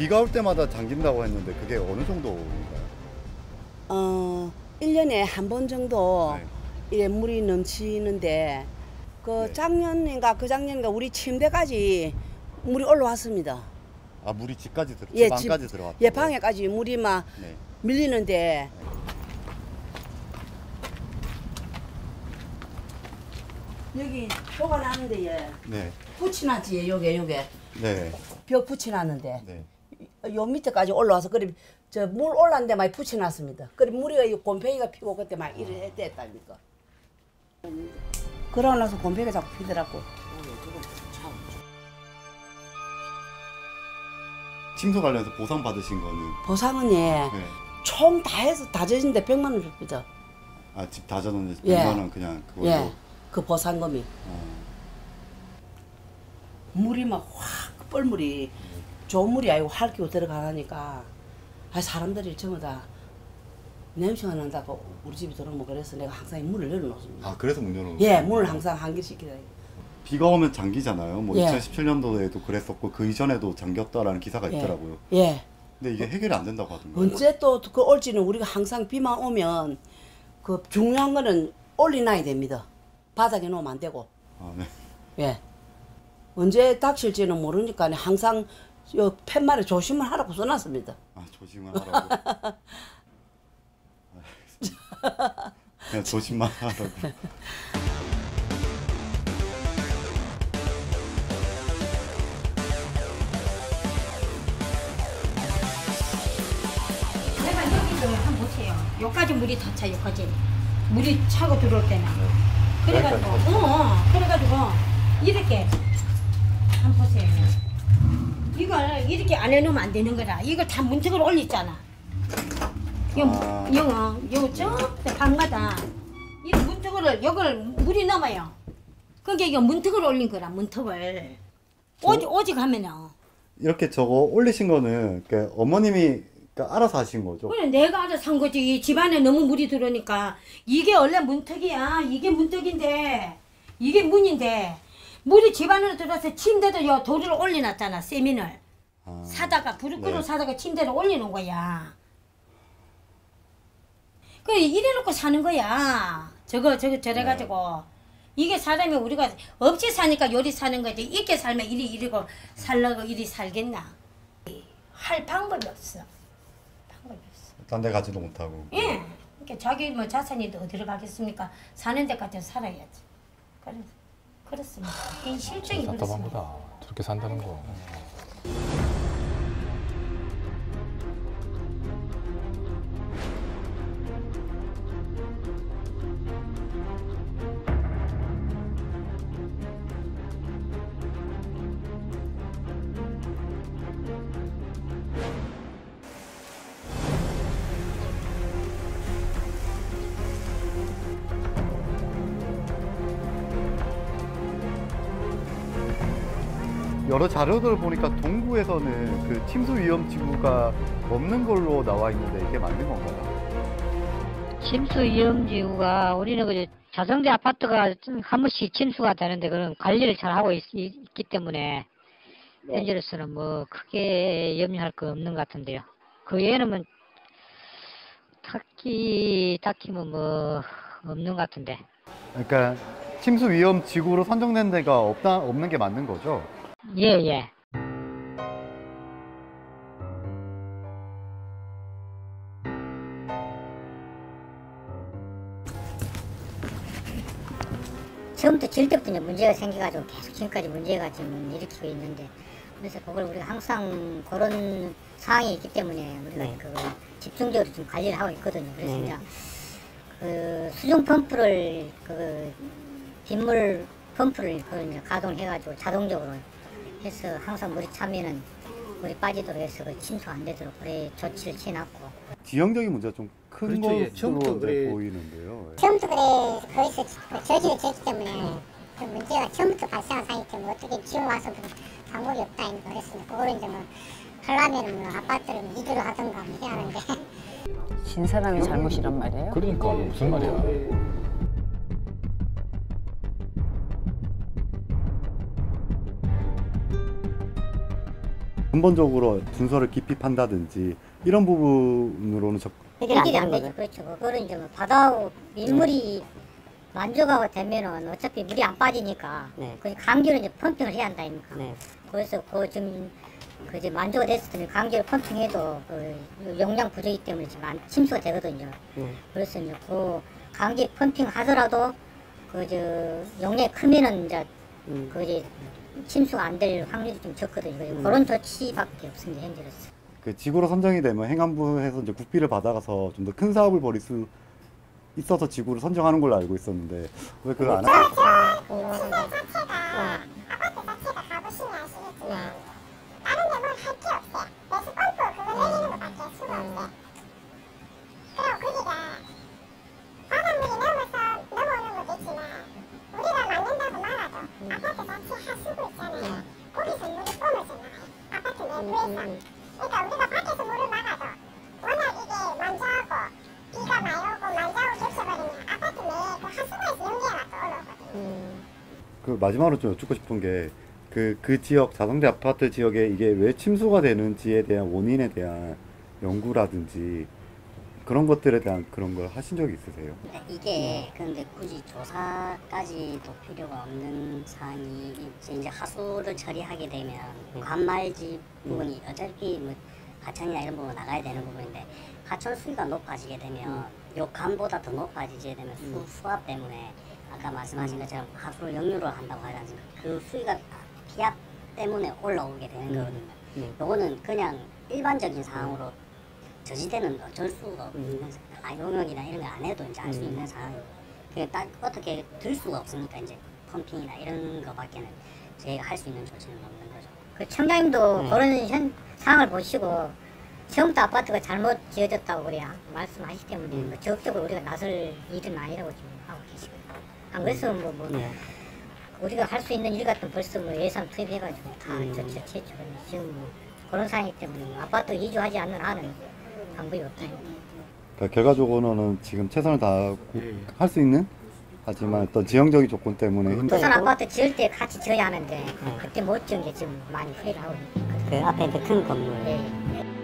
비가 올 때마다 잠긴다고 했는데 그게 어느 정도인가요? 1년에 한 번 정도 네. 이래 물이 넘치는데 그 네. 작년인가 그 작년인가 우리 침대까지 물이 올라왔습니다. 아, 물이 집까지 예, 방까지 들어왔다고요? 예, 방에까지 물이 막 네. 밀리는데 여기 표가 나는데 예. 네. 붙여놨지 요게 네. 벽 붙여놨는데 네. 요 밑에까지 올라와서 그래 저 물 올라왔는데 많이 붙여놨습니다. 그래 물이 곰팡이가 피고 그때 막 이래 했다니까. 그러고 나서 곰팡이가 자꾸 피더라고. 침수 관련해서 보상 받으신 거는? 보상은 예. 네. 총 다 해서 다 젖은데 100만 원 줍니다. 아, 집 다 졌는데 예. 100만 원 그냥 그걸로? 예. 그 보상금이. 어. 물이 막 확 뻘물이 좋은 물이 아니고 핥기고 들어가니까 사람들이 전부 다 냄새가 난다고 우리 집에 들어오면 그래서 내가 항상 문을 열어놓습니다. 아, 그래서 문 열어놓은 예, 거예요? 문을 항상 한개씩 기다려. 비가 오면 잠기잖아요. 뭐 예. 2017년도에도 그랬었고 그 이전에도 잠겼다라는 기사가 예. 있더라고요. 예. 근데 이게 해결이 안 된다고 하던가요? 언제 또 그 올지는 우리가 항상 비만 오면 그 중요한 거는 올려놔야 됩니다. 바닥에 놓으면 안 되고. 아, 네. 예. 언제 닥칠지는 모르니까 항상 요 팻말에 조심을 하라고 써놨습니다. 아, 조심을 하라고. 알겠습니다. 그냥 조심만 하라고. 내가 여기서 한번 보세요. 여기까지 물이 다 차, 여기까지. 물이 차고 들어올 때는. 그래가지고, 그래가지고, 이렇게. 한번 보세요. 이걸 이렇게 안 해놓으면 안 되는 거라. 이걸 다 문턱을 올렸잖아. 요 방마다. 이 문턱을, 요걸 물이 넘어요. 그게 이거 문턱을 올린 거라, 문턱을. 오직 하면은. 이렇게 저거 올리신 거는 그러니까 어머님이 그러니까 알아서 하신 거죠? 그래 내가 알아서 한 거지. 집안에 너무 물이 들어오니까 이게 원래 문턱이야. 이게 문턱인데 이게 문인데 물이 집안으로 들어와서 침대도 요 도리를 올려놨잖아. 세민을 사다가 부르크로 네. 사다가 침대를 올려놓은 거야. 그래 이래놓고 사는 거야. 저래가지고 이게 사람이 우리가 없이 사니까 요리 사는 거지. 있게 살면 이리고 살라고 이리 살겠나. 할 방법이 없어. 딴 데 가지도 못하고. 예. 그러니까 자기 뭐 자산이 어디로 가겠습니까? 사는 데까지 살아야지. 그렇습니다. 이 실정이 답답한 그렇습니다. 거다. 저렇게 산다는 거. 여러 자료들을 보니까 동구에서는 그 침수 위험 지구가 없는 걸로 나와 있는데 이게 맞는 건가요? 침수 위험지구가 우리는 그 자성대 아파트가 한 번씩 침수가 되는데 그런 관리를 잘 하고 있기 때문에 현재로서는 뭐 크게 염려할 거 없는 것 같은데요. 그 외에는 뭐 딱히 뭐 없는 것 같은데. 그러니까 침수 위험 지구로 선정된 데가 없는 게 맞는 거죠? 예. 처음부터 질 때부터 이제 문제가 생겨가지고 계속 지금까지 문제가 지금 일으키고 있는데, 그래서 그걸 우리가 항상 그런 상황이 있기 때문에 우리가 그 집중적으로 좀 관리를 하고 있거든요. 그래서 이제 그 수중 펌프를 그 빗물 펌프를 그걸 이제 가동해가지고 자동적으로 해서 항상 물이 차면은 물이 빠지도록 해서 그 침수 안 되도록 그래 조치를 취해놨고. 지형적인 문제가 좀 큰 그렇죠. 예. 것으로 처음부터 그래. 보이는데요. 처음부터 그래 거기서 저지를 됐기 때문에 그 문제가 처음부터 발생한 상황이기 때문에 어떻게 지금 와서 방법이 없다 이렇게 그랬습니다. 그거를 이제 뭐 하려면 뭐 아파트를 위주로 하던가 뭐 해야 하는데. 진 사람이 잘못이란 말이에요? 그러니까 무슨 말이야. 근본적으로 준서를 깊이 판다든지 이런 부분으로는 해결이 안 되죠. 그렇죠. 그거는 이제 뭐 바다하고 민물이 만족하고 되면은 어차피 물이 안 빠지니까 그 강제로 이제 펌핑을 해야 한다 아닙니까? 그래서 그 지금 그 이제 만족이 됐을 때 강제로 펌핑해도 그 용량 부족이기 때문에 지금 침수가 되거든요. 그래서 이제 그 강제 펌핑 하더라도 그 저 용량이 크면은 이제 그 이제 침수가 안 될 확률이 좀 적거든요. 그런 조치밖에 없습니다 현재로서. 그 지구로 선정이 되면 행안부에서 이제 국비를 받아가서 좀 더 큰 사업을 벌일 수 있어서 지구를 선정하는 걸로 알고 있었는데 왜 그걸 안 하죠? 그 마지막으로 좀 여쭙고 싶은 게 그 지역 자성대 아파트 지역에 이게 왜 침수가 되는지에 대한 원인에 대한 연구라든지 그런 것들에 대한 그런 걸 하신 적이 있으세요? 이게 근데 굳이 조사까지도 필요가 없는 사안이 이제 하수를 처리하게 되면 관말지 부분이 어차피 뭐 하천이나 이런 부분 나가야 되는 부분인데 하천 수위가 높아지게 되면 요 간보다 더 높아지게 되면 수압 때문에 아까 말씀하신 것처럼 하수를 역류를 한다고 하지 않습니까? 그 수위가 기압 때문에 올라오게 되는 거거든요. 요거는 그냥 일반적인 상황으로 저지대는 어쩔 수가 없는 용역이나 이런 거 안 해도 이제 알 수 있는 상황이에요. 그게 딱 어떻게 들 수가 없으니까 이제 펌핑이나 이런 거밖에는 저희가 할 수 있는 조치는 없는 거죠. 그 청장님도 그런 상황을 보시고 처음부터 아파트가 잘못 지어졌다고 그래야 말씀하시기 때문에 뭐 적극적으로 우리가 나설 일은 아니라고 지금 하고 계시고요. 안 그랬으면 우리가 할 수 있는 일 같은 벌써 뭐 예산 투입해가지고 다 조치했죠. 지금 뭐 그런 상황이기 때문에 뭐 아파트 이주하지 않는 한은 방법이 없다. 그러니까 결과적으로는 지금 최선을 다하고 할 수 있는 하지만 어떤 지형적인 조건 때문에 힘들고 부산 아파트 지을 때 같이 지어야 하는데 그때 못 지은 게 지금 많이 후회를 하고 있거든요. 그 앞에 그 큰 건물. 네.